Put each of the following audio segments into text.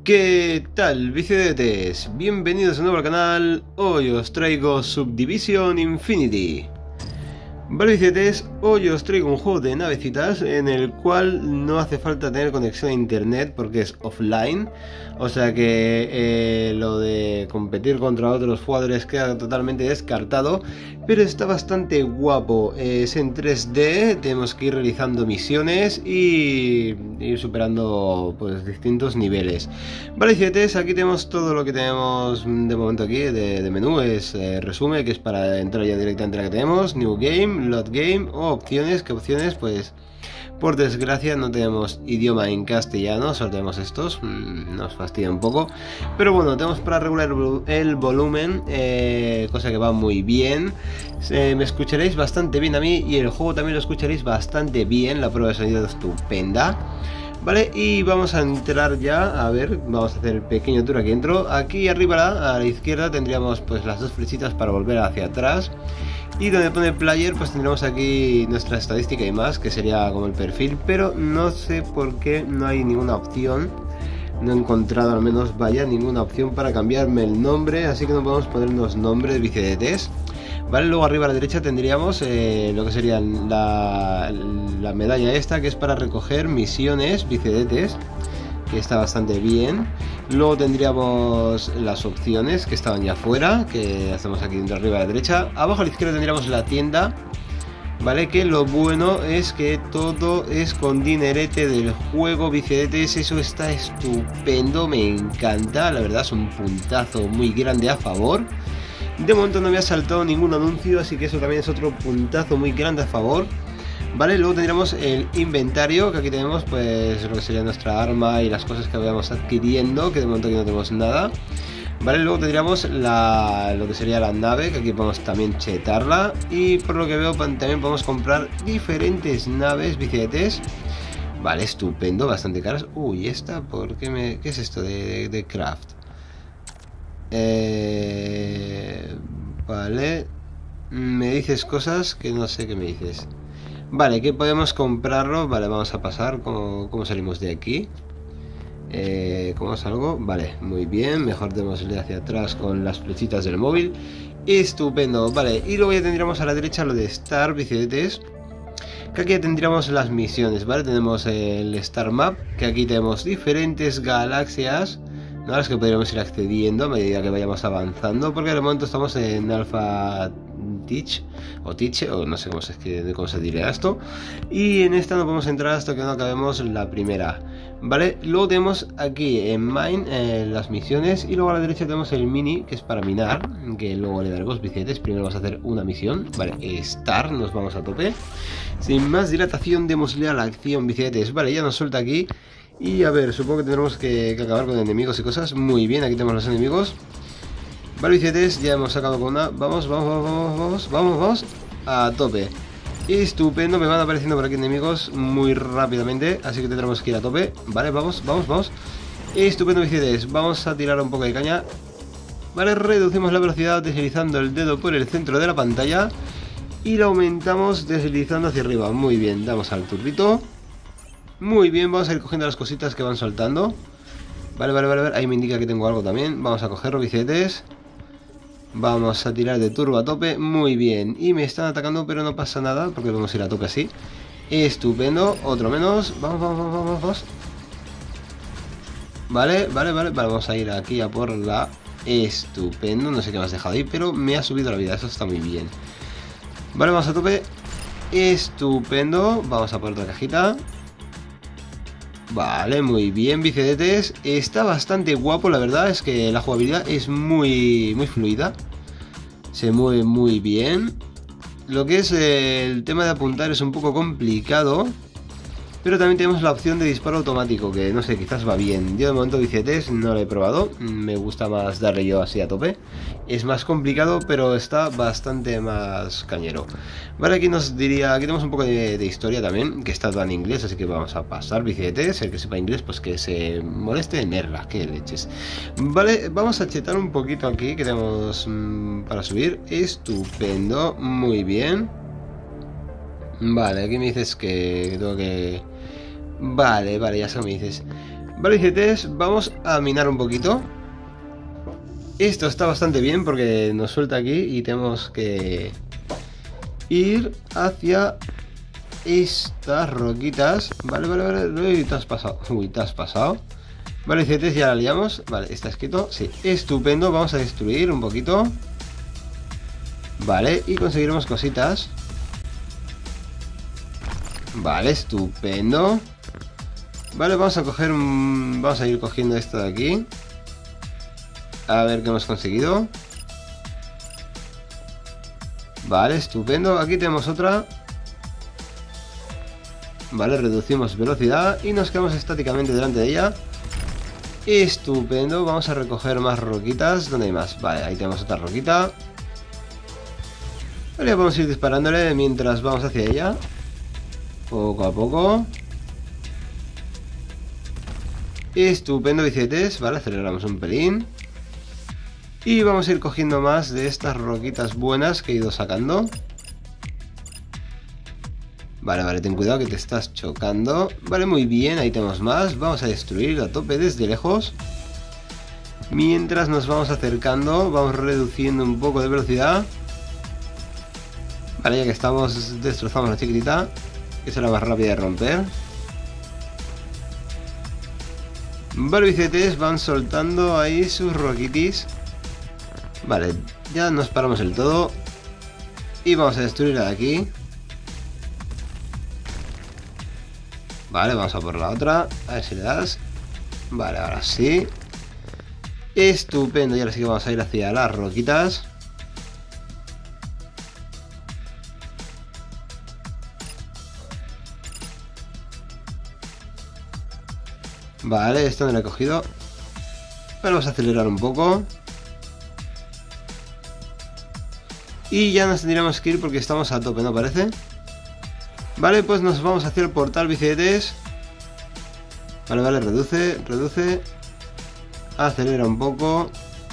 ¿Qué tal, bicidetes? Bienvenidos de nuevo al canal. Hoy os traigo Subdivision Infinity. Vale, bicidetes, hoy os traigo un juego de navecitas en el cual no hace falta tener conexión a internet porque es offline. O sea que lo de competir contra otros jugadores queda totalmente descartado. Pero está bastante guapo. Es en 3D, tenemos que ir realizando misiones y ir superando pues distintos niveles. Vale, bicidetes, aquí tenemos todo lo que tenemos de momento aquí de menú. Es resumen, que es para entrar ya directamente a la que tenemos. New Game, Load Game o opciones. ¿Qué opciones? Pues por desgracia no tenemos idioma en castellano, solo tenemos estos, nos fastidia un poco. Pero bueno, tenemos para regular el volumen, cosa que va muy bien. Me escucharéis bastante bien a mí y el juego también lo escucharéis bastante bien, la prueba de sonido es estupenda. Vale, y vamos a entrar ya, a ver, vamos a hacer el pequeño tour aquí dentro. Aquí arriba a la izquierda tendríamos pues las dos flechitas para volver hacia atrás. Y donde pone player pues tendremos aquí nuestra estadística y más, que sería como el perfil. Pero no sé por qué no hay ninguna opción. No he encontrado, al menos vaya, ninguna opción para cambiarme el nombre. Así que no podemos ponernos nombre de bicidetes. Vale, luego arriba a la derecha tendríamos lo que sería la medalla esta, que es para recoger misiones bicidetes, que está bastante bien. Luego tendríamos las opciones que estaban ya fuera, que hacemos aquí dentro arriba a la derecha. Abajo a la izquierda tendríamos la tienda, vale, que lo bueno es que todo es con dinerete del juego bicidetes. Eso está estupendo, me encanta, la verdad es un puntazo muy grande a favor. De momento no me ha saltado ningún anuncio, así que eso también es otro puntazo muy grande a favor. Vale, luego tendríamos el inventario, que aquí tenemos pues lo que sería nuestra arma y las cosas que vayamos adquiriendo, que de momento aquí no tenemos nada. Vale, luego tendríamos lo que sería la nave, que aquí podemos también chetarla. Y por lo que veo también podemos comprar diferentes naves bicidetes. Vale, estupendo, bastante caras. Uy, esta, ¿por qué qué es esto de craft? Vale, me dices cosas que no sé qué me dices. Vale, que podemos comprarlo. Vale, vamos a pasar. ¿Cómo salimos de aquí? ¿Cómo salgo? Vale, muy bien. Mejor démosle hacia atrás con las flechitas del móvil. Estupendo, vale. Y luego ya tendríamos a la derecha lo de Star bicidetes, que aquí ya tendríamos las misiones, ¿vale? Tenemos el Star Map, que aquí tenemos diferentes galaxias, ¿no? Las que podríamos ir accediendo a medida que vayamos avanzando, porque de momento estamos en Alpha Teach o no sé cómo se diría esto. Y en esta no podemos entrar hasta que no acabemos la primera, ¿vale? Luego tenemos aquí en Mine las misiones, y luego a la derecha tenemos el mini, que es para minar, que luego le daremos bicidetes. Primero vamos a hacer una misión, ¿vale? Star, nos vamos a tope. Sin más dilatación, démosle a la acción bicidetes. Vale, ya nos suelta aquí. Y a ver, supongo que tendremos que acabar con enemigos y cosas. Muy bien, aquí tenemos los enemigos. Vale, bicidetes, ya hemos sacado con una. Vamos a tope. Estupendo, me van apareciendo por aquí enemigos muy rápidamente, así que tendremos que ir a tope. Vale, vamos. Estupendo, bicidetes, vamos a tirar un poco de caña. Vale, reducimos la velocidad deslizando el dedo por el centro de la pantalla y la aumentamos deslizando hacia arriba. Muy bien, damos al turbito. Muy bien, vamos a ir cogiendo las cositas que van soltando. Vale, ahí me indica que tengo algo también. Vamos a cogerlo, bicidetes. Vamos a tirar de turbo a tope. Muy bien, y me están atacando, pero no pasa nada, porque vamos a ir a tope así. Estupendo, otro menos. Vamos. Vale, vamos a ir aquí a por la... Estupendo, no sé qué me has dejado ahí, pero me ha subido la vida, eso está muy bien. Vale, vamos a tope. Estupendo, vamos a por otra cajita. Vale, muy bien, bicidetes. Está bastante guapo, la verdad es que la jugabilidad es muy fluida. Se mueve muy bien. Lo que es el tema de apuntar es un poco complicado, pero también tenemos la opción de disparo automático, que no sé, quizás va bien. Yo de momento bicidetes no lo he probado, me gusta más darle yo así a tope. Es más complicado, pero está bastante más cañero. Vale, aquí nos diría, aquí tenemos un poco de historia también, que está todo en inglés, así que vamos a pasar bicidetes. El que sepa inglés, pues que se moleste en leerla, que leches. Vale, vamos a chetar un poquito aquí, que tenemos para subir. Estupendo, muy bien. Vale, aquí me dices que tengo que... Vale, ya sé lo que me dices. Vale, bicites, vamos a minar un poquito. Esto está bastante bien porque nos suelta aquí y tenemos que ir hacia estas roquitas. Vale, vale, vale. Uy, te has pasado. Uy, te has pasado. Vale, bicites, ya la liamos. Vale, ¿está escrito? Sí, estupendo. Vamos a destruir un poquito. Vale, y conseguiremos cositas. Vale, estupendo. Vale, vamos a coger un... Vamos a ir cogiendo esto de aquí. A ver qué hemos conseguido. Vale, estupendo. Aquí tenemos otra. Vale, reducimos velocidad y nos quedamos estáticamente delante de ella. Estupendo. Vamos a recoger más roquitas. ¿Dónde hay más? Vale, ahí tenemos otra roquita. Vale, vamos a ir disparándole mientras vamos hacia ella. Poco a poco. Estupendo, bicites. Vale, aceleramos un pelín. Y vamos a ir cogiendo más de estas roquitas buenas que he ido sacando. Vale, vale, ten cuidado que te estás chocando. Vale, muy bien, ahí tenemos más. Vamos a destruir a tope desde lejos. Mientras nos vamos acercando, vamos reduciendo un poco de velocidad. Vale, ya que estamos, destrozamos la chiquitita, que será más rápida de romper. Vale, bicites, van soltando ahí sus roquitis. Vale, ya nos paramos el todo. Y vamos a destruirla de aquí. Vale, vamos a por la otra. A ver si le das. Vale, ahora sí. Estupendo, y ahora sí que vamos a ir hacia las roquitas. Vale, esto no lo he cogido. Vamos a acelerar un poco. Y ya nos tendríamos que ir porque estamos a tope, ¿no parece? Vale, pues nos vamos hacia el portal, bicites. Vale, vale, reduce, reduce. Acelera un poco.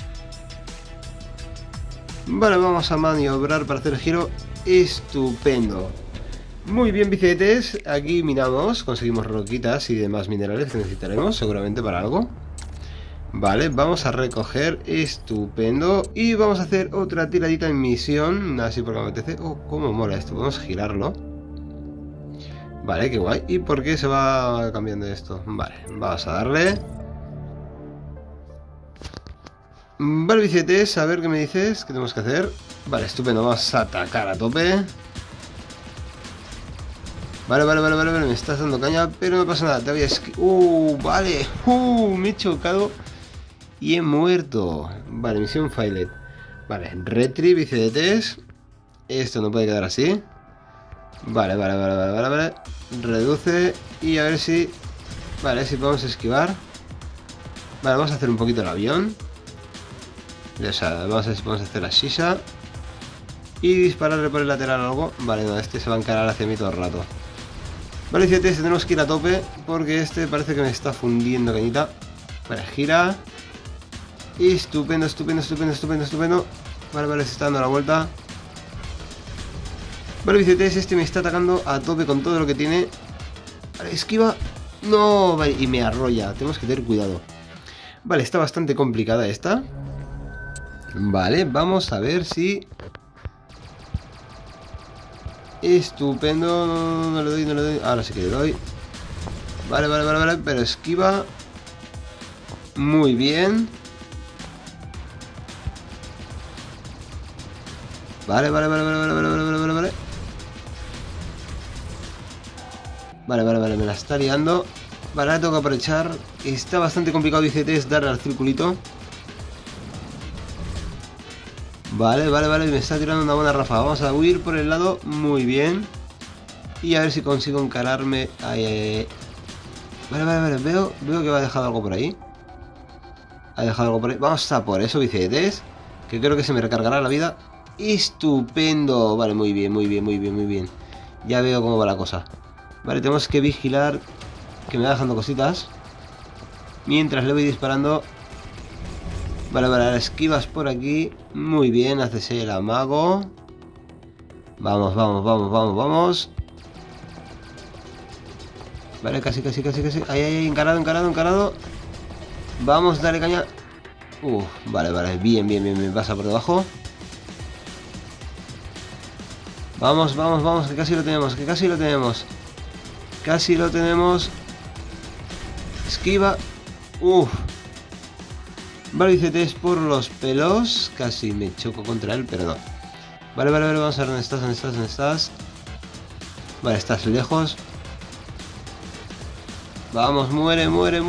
Vale, vamos a maniobrar para hacer el giro. Estupendo. Muy bien, bicites. Aquí minamos, conseguimos roquitas y demás minerales que necesitaremos seguramente para algo. Vale, vamos a recoger. Estupendo. Y vamos a hacer otra tiradita en misión. Así porque me apetece. Oh, cómo mola esto. Podemos girarlo. Vale, qué guay. ¿Y por qué se va cambiando esto? Vale, vamos a darle. Vale, bicites, a ver qué me dices. ¿Qué tenemos que hacer? Vale, estupendo. Vamos a atacar a tope. Vale, vale, vale, vale, vale. Me estás dando caña, pero no pasa nada. Te voy a... vale. Me he chocado y he muerto. Vale, misión failed. Vale, retrieve, bicites. Esto no puede quedar así. Vale, vale, vale, vale, vale, vale. Reduce y a ver si... Vale, si podemos esquivar. Vale, vamos a hacer un poquito el avión. O sea, vamos a ver si podemos hacer la shisha. Y dispararle por el lateral algo. Vale, no, este se va a encarar hacia mí todo el rato. Vale, 7, tenemos que ir a tope porque este parece que me está fundiendo cañita. Vale, gira. Estupendo, estupendo, estupendo, estupendo, estupendo. Vale, vale, se está dando la vuelta. Vale, bicites, este me está atacando a tope con todo lo que tiene. Vale, esquiva. No, vale, y me arrolla. Tenemos que tener cuidado. Vale, está bastante complicada esta. Vale, vamos a ver si... Estupendo. No le doy, no le doy. Ahora sí que le doy. Vale, vale, vale, vale. Pero esquiva. Muy bien. Vale, vale, vale, vale, vale, vale, vale, vale, vale. Vale, vale, vale, me la está liando. Vale, ahora tengo que aprovechar. Está bastante complicado, dice Tess, darle al circulito. Vale, vale, vale, me está tirando una buena ráfaga. Vamos a huir por el lado, muy bien. Y a ver si consigo encararme. Vale, vale, vale, veo que ha dejado algo por ahí. Ha dejado algo por ahí. Vamos a por eso, bicites, que creo que se me recargará la vida. Estupendo. Vale, muy bien, muy bien, muy bien, muy bien. Ya veo cómo va la cosa. Vale, tenemos que vigilar que me va dejando cositas mientras le voy disparando. Vale, vale, esquivas por aquí. Muy bien, haces el amago. Vamos, vamos, vamos, vamos, vamos. Vale, casi. Ahí, encarado. Vamos, dale caña. Vale, bien, pasa por debajo. Vamos, que casi lo tenemos. Esquiva. Vale, dice por los pelos. Casi me choco contra él, pero no. Vale, vamos a ver dónde estás. Vale, estás lejos. Vamos, muere.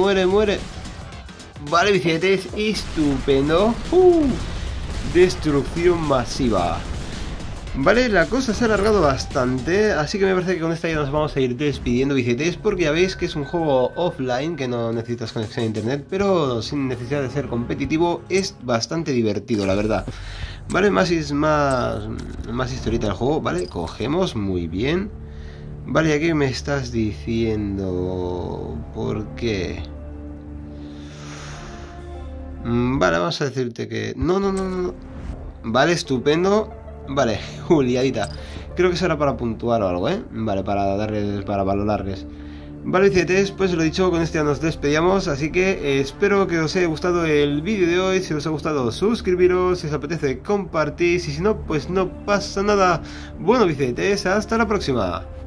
Vale, bicicletes, estupendo. Destrucción masiva. Vale, la cosa se ha alargado bastante, así que me parece que con esta ya nos vamos a ir despidiendo, bicicletes, porque ya veis que es un juego offline, que no necesitas conexión a internet, pero sin necesidad de ser competitivo, es bastante divertido, la verdad. Vale, más historieta del juego, vale, cogemos, muy bien. Vale, aquí me estás diciendo... ¿Por qué? Vale, vamos a decirte que... No. Vale, estupendo. Vale, liadita. Creo que será para puntuar o algo, ¿eh? Vale, para valorarles. Vale, bicicletes, pues lo dicho, con este ya nos despedíamos. Así que espero que os haya gustado el vídeo de hoy. Si os ha gustado, suscribiros. Si os apetece, compartís. Y si no, pues no pasa nada. Bueno, bicicletes, hasta la próxima.